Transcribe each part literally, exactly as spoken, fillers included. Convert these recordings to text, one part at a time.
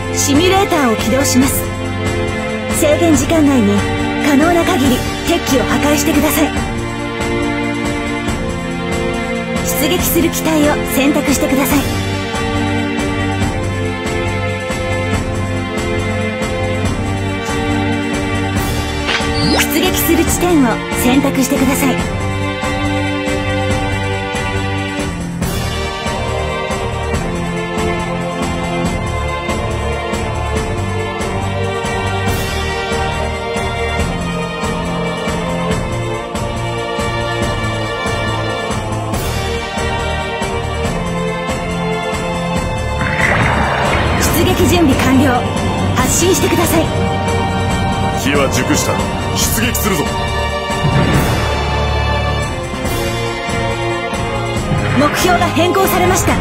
シミュレーターを起動します。制限時間内に可能な限り敵機を破壊してください。出撃する機体を選択してください。出撃する地点を選択してください。出撃準備完了。発進してください。 機は熟した。出撃するぞ。 目標が変更されました。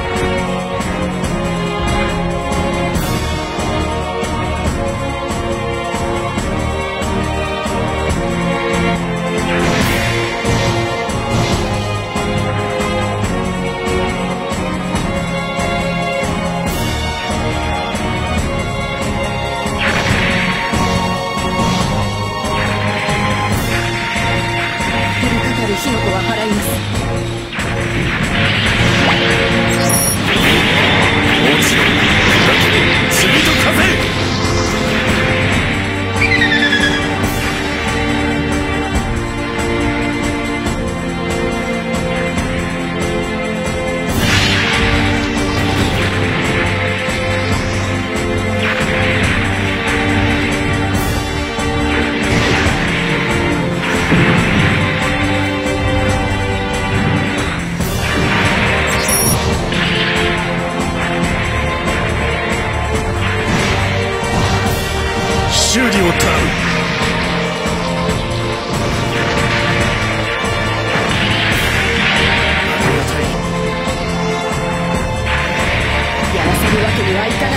火の粉は払います。 落ちろ。だけど塵と風。修理を頼む。 やらせるわけにはいかない。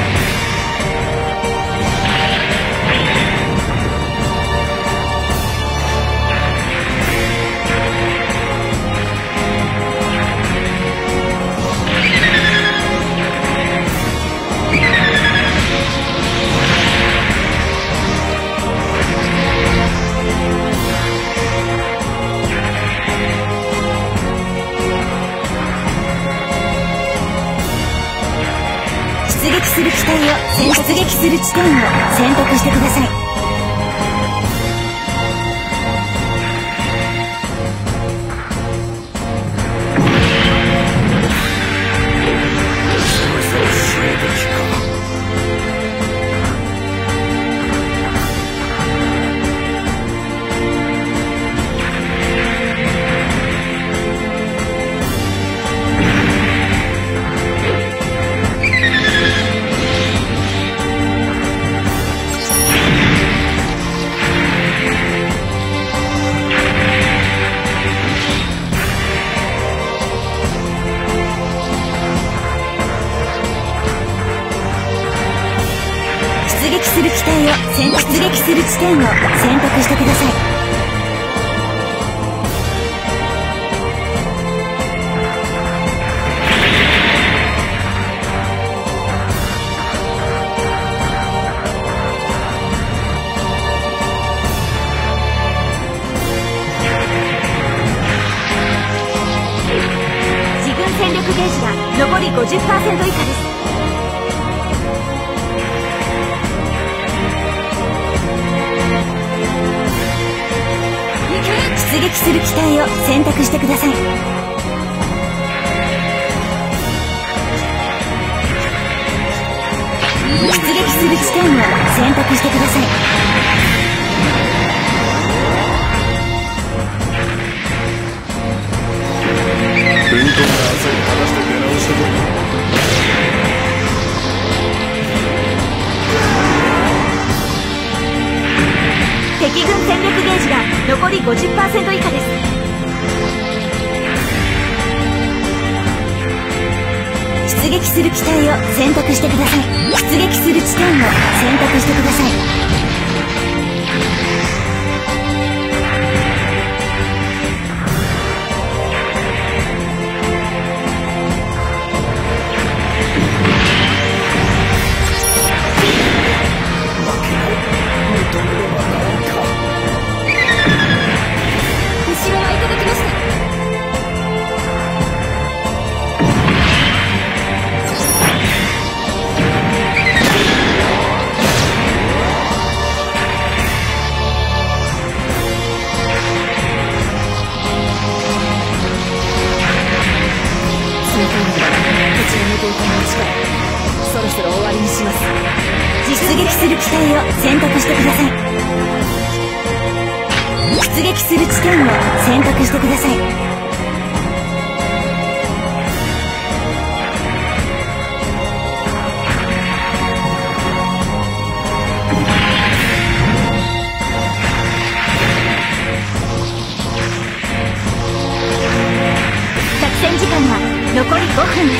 出撃する機体を出撃する地点を選択してください。出撃する機体を出撃する地点を選択してください。自軍戦力ゲージが残り ごじゅっパーセント 以下です。出撃する機体を選択してください。出撃する地点を選択してください。 踏み込んだ朝に話して出直してこい。 敵軍戦力ゲージが残り ごじゅっパーセント 以下です。出撃する機体を選択してください。出撃する地点を選択してください。 そろ終わりにします。出撃する機体を選択してください。出撃する地点を選択してください。作戦時間は残りごふんです。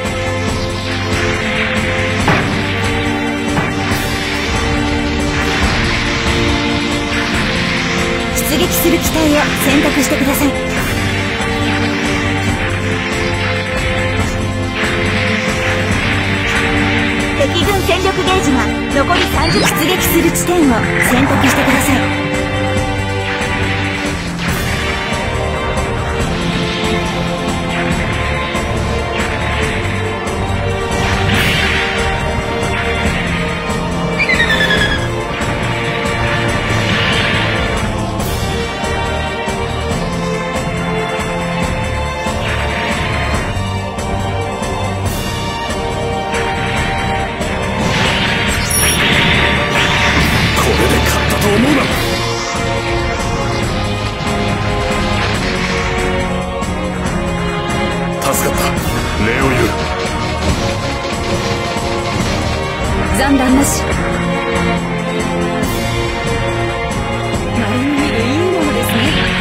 出撃する機体を選択してください。敵軍戦力ゲージが残りさんじゅう。出撃する地点を選択してください。残弾なし。まれに見るいいものですね。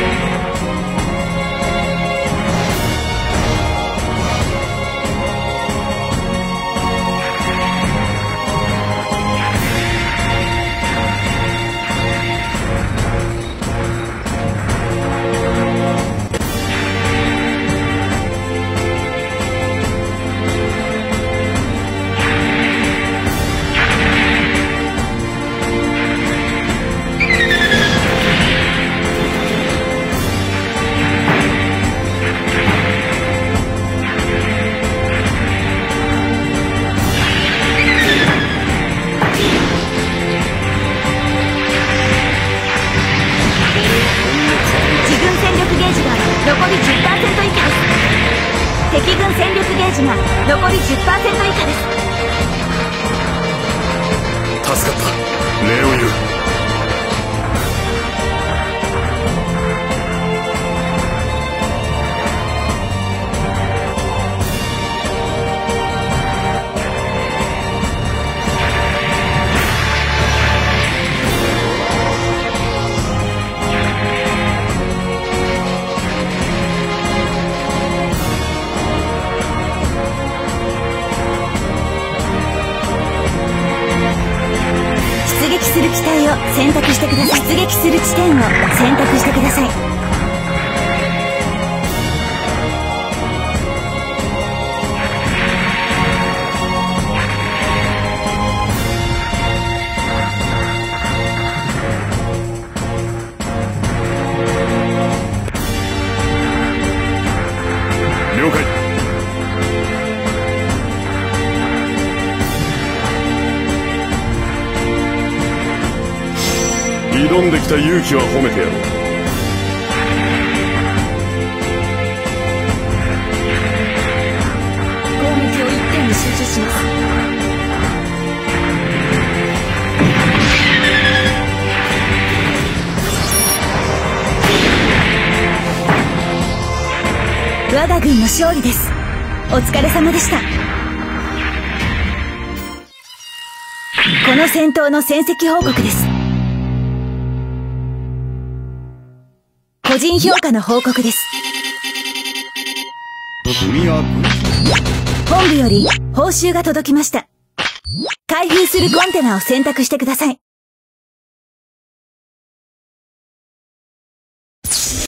残り じゅっパーセント 以下です。敵軍戦力ゲージが残り じゅっパーセント 以下です。 助かった。礼を言う。 出撃する機体を選択してください。出撃する地点を選択してください。 了解。挑んできた勇気は褒めてやろう。 攻撃を一点に集中します。我が軍の勝利です。お疲れ様でした。この戦闘の戦績報告です。個人評価の報告です。 君は本部より報酬が届きました。開封するコンテナを選択してください。